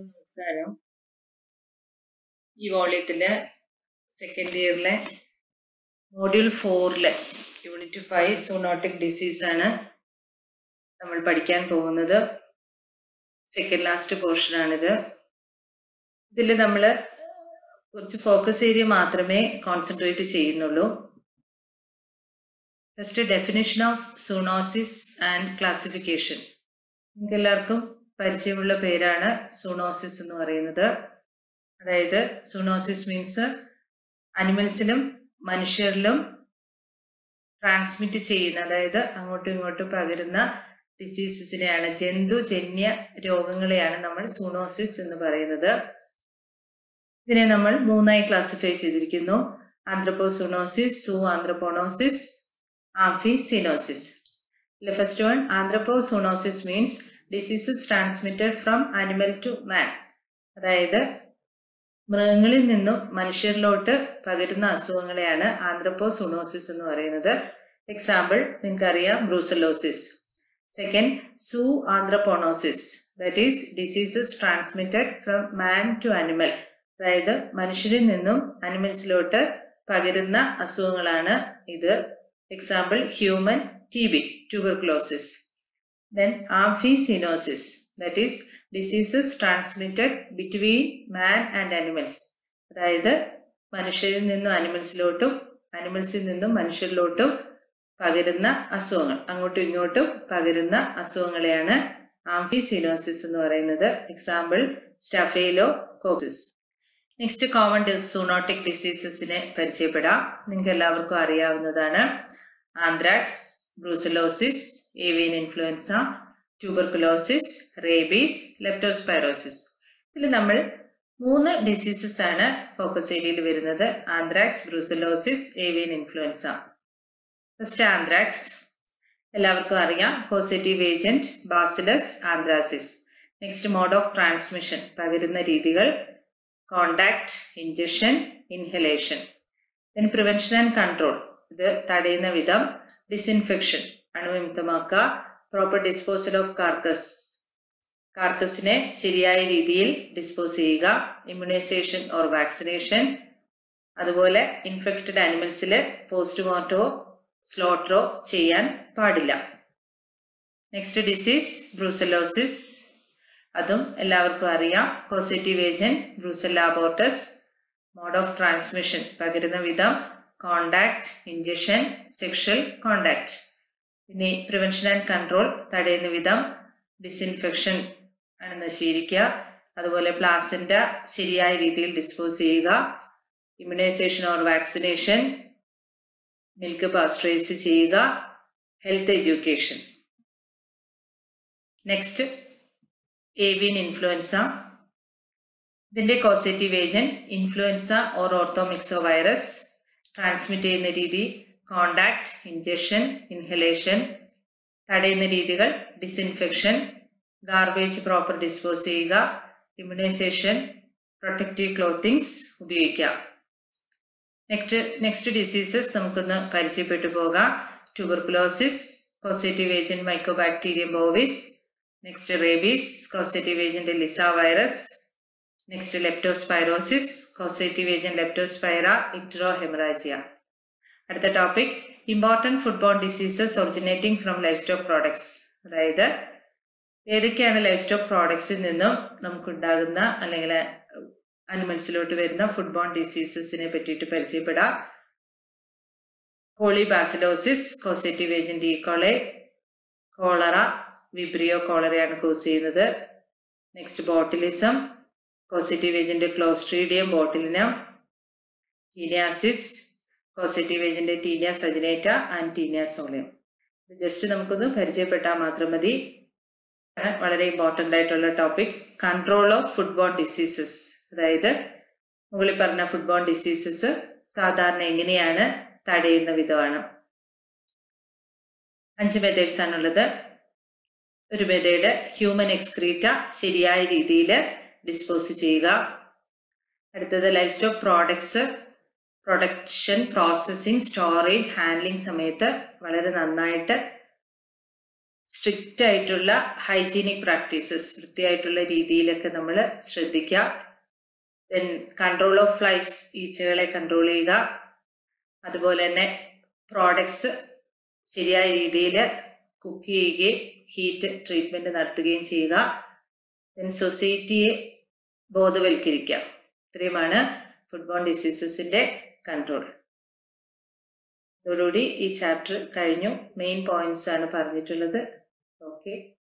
നമസ്കാരം. ഈ വോള്യത്തില് സെക്കൻഡ് ഇയറിലെ മോഡ്യൂൾ 4 യൂണിറ്റ് 5 സൂണോട്ടിക് ഡിസീസ് ആണ് നമ്മൾ പഠിക്കാൻ പോകുന്നത്. സെക്കൻഡ് ലാസ്റ്റ് പോർഷൻ ആണിത്. ഇതിൽ നമ്മൾ കുറച്ച് ഫോക്കസ് ഏരിയ മാത്രമേ കോൺസെൻട്രേറ്റ് ചെയ്യുന്നുള്ളൂ. First definition of zoonosis and classification. നിങ്ങൾക്ക് എല്ലാവർക്കും പരിചയമുള്ള പേരാണ് സൂണോസിസ് എന്ന് പറയുന്നത്. അതായത് സൂണോസിസ് മീൻസ് അനിമൽസിലും മനുഷ്യരിലും ട്രാൻസ്മിറ്റ് ചെയ്യുന്ന, അതായത് അങ്ങോട്ടും ഇങ്ങോട്ടും പകരുന്ന ഡിസീസസിനെയാണ്, ജന്തുജന്യ രോഗങ്ങളെയാണ് നമ്മൾ സൂണോസിസ് എന്ന് പറയുന്നത്. ഇതിനെ നമ്മൾ 3ആയി ക്ലാസിഫൈ ചെയ്തിരിക്കുന്നു: ആന്ത്രപ്പോസൂണോസിസ്, സൂ ആന്ത്രപ്പോണോസിസ്, ആംഫിസിനോസിസ്. The first one, anthropozoonosis means diseases transmitted from animal to man. അതായത് മൃഗങ്ങളിൽ നിന്നും മനുഷ്യരിലോട്ട് പകരുന്ന അസുഖങ്ങളെയാണ് ആന്ത്രപ്പോസൂണോസിസ് എന്ന് പറയുന്നത്. എക്സാമ്പിൾ നിങ്ങൾക്കറിയാം, brucellosis. Second, zooanthroponosis, that is diseases transmitted from man to animal. അതായത് മനുഷ്യരിൽ നിന്നും അനിമൽസിലോട്ട് പകരുന്ന അസുഖങ്ങളാണ് ഇത്. Example human TB, tuberculosis. Then amphicenosis, that is diseases transmitted between man and animals. അതായത് മനുഷ്യരിൽ നിന്നും അനിമൽസിലോട്ടും അനിമൽസിൽ നിന്നും മനുഷ്യരിലോട്ടും പകരുന്ന അസുഖങ്ങൾ, അങ്ങോട്ടും ഇങ്ങോട്ടും പകരുന്ന അസുഖങ്ങളെയാണ് ആംഫിസിനോസിസ് എന്ന് പറയുന്നത്. Example staphylococcus. Next common zoonotic ഡിസീസസിനെ പരിചയപ്പെടാം. നിങ്ങൾക്ക് എല്ലാവർക്കും അറിയാവുന്നതാണ്. Anthrax, brucellosis, avian influenza, tuberculosis, rabies, leptospirosis. ഇതിൽ നമ്മൾ 3 ഡിസീസസ് ആണ് ഫോക്കസ് ഏരിയയിൽ വരുന്നത്: anthrax, brucellosis, avian influenza. First anthrax. എല്ലാവർക്കും അറിയാം, causative agent bacillus anthracis. Next mode of transmission, പകരുന്ന രീതികൾ: contact, injection, inhalation. Then prevention and control, ഇത് തടയുന്ന വിധം: ഡിസിൻഫെക്ഷൻ, അണുവിമുക്തമാക്കുക. പ്രോപ്പർ ഡിസ്പോസൽ ഓഫ് കാർക്കസിനെ ശരിയായ രീതിയിൽ ഡിസ്പോസ് ചെയ്യുക. Immunisation or vaccination. അതുപോലെ ഇൻഫെക്റ്റഡ് ആനിമൽസിൽ പോസ്റ്റ്മോർട്ടോ സ്ലോട്ടറോ ചെയ്യാൻ പാടില്ല. Next disease brucellosis. അതും എല്ലാവർക്കും അറിയാം, causative agent brucella abortus. Mode of transmission, പകരുന്ന വിധം: കോണ്ടാക്ട്, ഇഞ്ചക്ഷൻ, സെക്ഷൽ കോണ്ടാക്ട്. ഇനി പ്രിവെൻഷൻ ആൻഡ് കൺട്രോൾ, തടയുന്ന വിധം: ഡിസിൻഫെക്ഷൻ ആണ് നശീകരിക്കുക. അതുപോലെ പ്ലാസന്റ ശരിയായ രീതിയിൽ ഡിസ്പോസ് ചെയ്യുക. Immunisation or vaccination, milk pasteurise ചെയ്യുക. Health education. Next avian influenza. ഇതിന്റെ causative agent influenza or orthomyxo virus. Transmit ചെയ്യുന്ന രീതി: കോണ്ടാക്ട്, ഇഞ്ചക്ഷൻ, ഇൻഹലേഷൻ. തടയുന്ന രീതികൾ: ഡിസിൻഫെക്ഷൻ, ഗാർബേജ് പ്രോപ്പർ ഡിസ്പോസ് ചെയ്യുക, ഇമ്മ്യൂണൈസേഷൻ, പ്രൊട്ടക്റ്റീവ് ക്ലോത്തിങ്സ് ഉപയോഗിക്കാം. നെക്സ്റ്റ് ഡിസീസസ് നമുക്കൊന്ന് പരിചയപ്പെട്ടു പോകാം. Tuberculosis, causative agent mycobacterium bovis. Next rabies, causative agent lyssa virus. Next leptospirosis, causative agent leptospira icterohaemorrhagiae. അടുത്ത topic, important foodborne diseases originating from life stock products. അതായത് ഏതൊക്കെയാണ് life stock പ്രോഡക്ട്സിൽ നിന്നും നമുക്കുണ്ടാകുന്ന അല്ലെങ്കിൽ അനിമൽസിലോട്ട് വരുന്ന ഫുഡ്ബോൺ ഡിസീസസിനെ പറ്റിയിട്ട് പരിചയപ്പെടാം. Polybacillosis, causative agent E coli. Cholera, vibrio കോളറയാണ് കോസ് ചെയ്യുന്നത്. Next botulism, causative agent clostridium botulinum. Taeniasis, causative agent taenia saginata and taenia solium. Just നമുക്കൊന്ന് പരിചയപ്പെട്ടാൽ മാത്രം മതി. വളരെ ഇമ്പോർട്ടൻ്റ് ആയിട്ടുള്ള topic, control of foodborne diseases. അതായത് മുകളിൽ പറഞ്ഞ ഫുഡ്ബോൺ ഡിസീസസ് സാധാരണ എങ്ങനെയാണ് തടയുന്ന വിധമാണ്. 5 മെത്തേഡ്സ് ആണുള്ളത്. ഒരു മെത്തേഡ്, ഹ്യൂമൻ എക്സ്ക്രീറ്റ ശരിയായ രീതിയിൽ ഡിസ്പോസ് ചെയ്യുക. അടുത്തത് life stock products processing, storage, handling സമയത്ത് വളരെ നന്നായിട്ട് സ്ട്രിക്റ്റ് ആയിട്ടുള്ള ഹൈജീനിക് പ്രാക്ടീസസ്, വൃത്തിയായിട്ടുള്ള രീതിയിലൊക്കെ നമ്മൾ ശ്രദ്ധിക്കുക. ദെൻ കൺട്രോൾ ഓഫ് ഫ്ലൈസ്, ഈച്ചകളെ കൺട്രോൾ ചെയ്യുക. അതുപോലെ തന്നെ പ്രോഡക്ട്സ് ശരിയായ രീതിയിൽ കുക്ക് ചെയ്യുകയും ഹീറ്റ് ട്രീറ്റ്മെൻറ്റ് നടത്തുകയും ചെയ്യുക. ദെൻ സൊസൈറ്റിയെ ബോധവൽക്കരിക്കുക. ഇത്രയുമാണ് ഫുഡ് ബോൺ ഡിസീസസിൻ്റെ കൺട്രോൾ. ഇതോടുകൂടി ഈ ചാപ്റ്റർ കഴിഞ്ഞു. മെയിൻ പോയിന്റ്സ് ആണ് പറഞ്ഞിട്ടുള്ളത്. ഓക്കെ.